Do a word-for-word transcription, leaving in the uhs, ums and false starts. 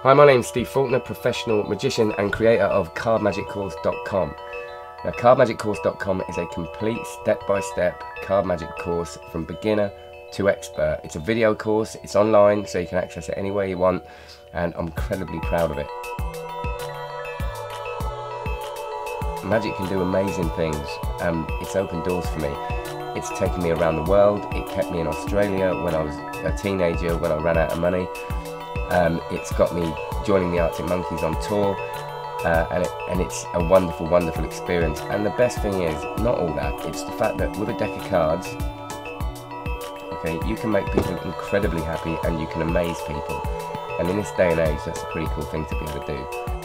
Hi, my name's Steve Faulkner, professional magician and creator of card magic course dot com. Now, card magic course dot com is a complete step-by-step card magic course from beginner to expert. It's a video course, it's online, so you can access it anywhere you want, and I'm incredibly proud of it. Magic can do amazing things. Um, it's opened doors for me. It's taken me around the world. It kept me in Australia when I was a teenager, when I ran out of money. Um, it's got me joining the Arctic Monkeys on tour, uh, and, it, and it's a wonderful, wonderful experience. And the best thing is, not all that, it's the fact that with a deck of cards, okay, you can make people incredibly happy and you can amaze people. And in this day and age, that's a pretty cool thing to be able to do.